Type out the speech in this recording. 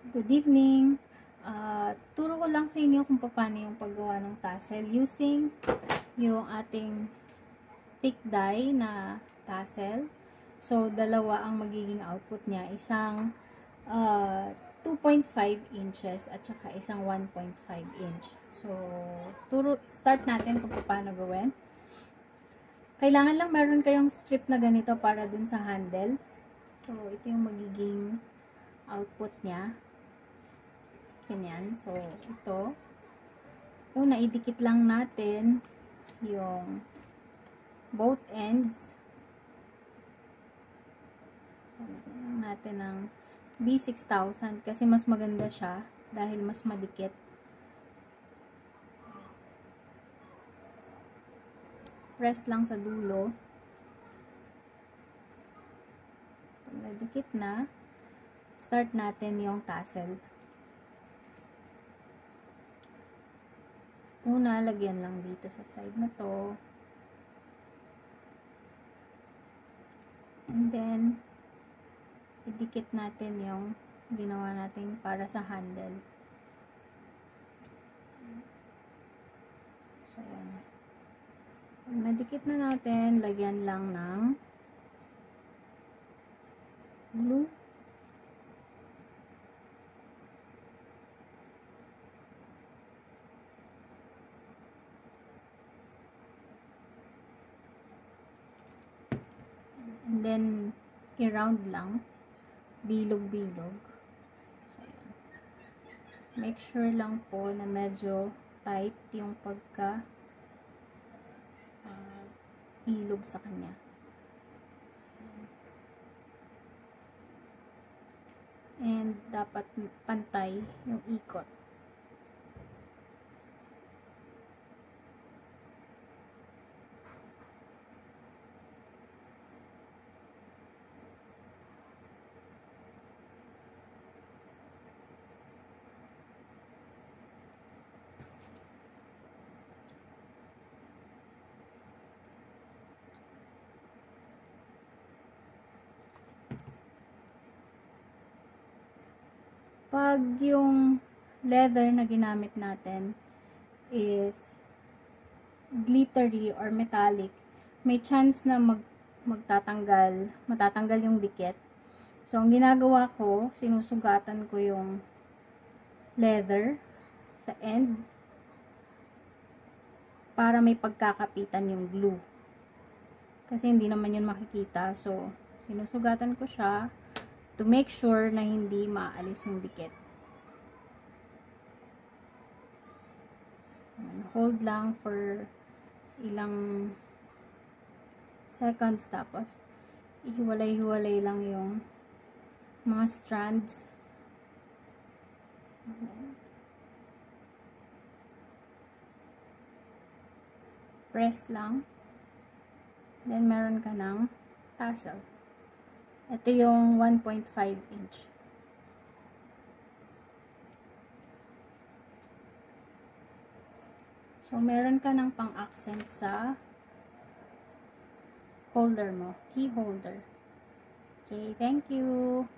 Good evening. Turo ko lang sa inyo kung paano yung paggawa ng tassel using yung ating thick dye na tassel. So, dalawa ang magiging output niya. Isang 2.5 inches at saka isang 1.5 inch. So, start natin kung paano gawin. Kailangan lang meron kayong strip na ganito para dun sa handle. So, ito yung magiging output niya. Ganyan. So, ito. Una, idikit lang natin yung both ends. So, lagyan lang natin ng B6000 kasi mas maganda siya dahil mas madikit. Press lang sa dulo. Pag nadikit na, start natin yung tassel. Una, lagyan lang dito sa side na to. And then, idikit natin yung ginawa natin para sa handle. So, yan. Pag nadikit na natin, lagyan lang ng glue. And then, i-round lang. Bilog-bilog. So, yan. Make sure lang po na medyo tight yung pagka ilog sa kanya. And dapat pantay yung ikot. Pag yung leather na ginamit natin is glittery or metallic, may chance na matatanggal yung dikit. So, ang ginagawa ko, sinusugatan ko yung leather sa end para may pagkakapitan yung glue. Kasi hindi naman yun makikita. So, sinusugatan ko siya to make sure na hindi maalis yung dikit. Hold lang for ilang seconds, tapos ihiwalay-hiwalay lang yung mga strands. Press lang. Then, meron ka ng tassel. Ito yung 1.5 inch. So, meron ka ng pang-accent sa holder mo. Key holder. Okay, thank you.